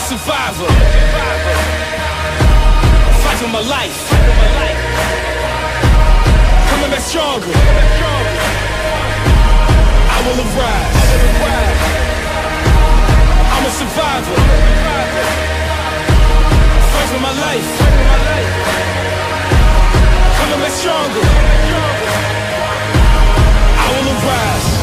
survivor. Fight for my life. Coming back stronger. I will arise. I'm a survivor. Fight for my life. Coming back stronger. I will arise.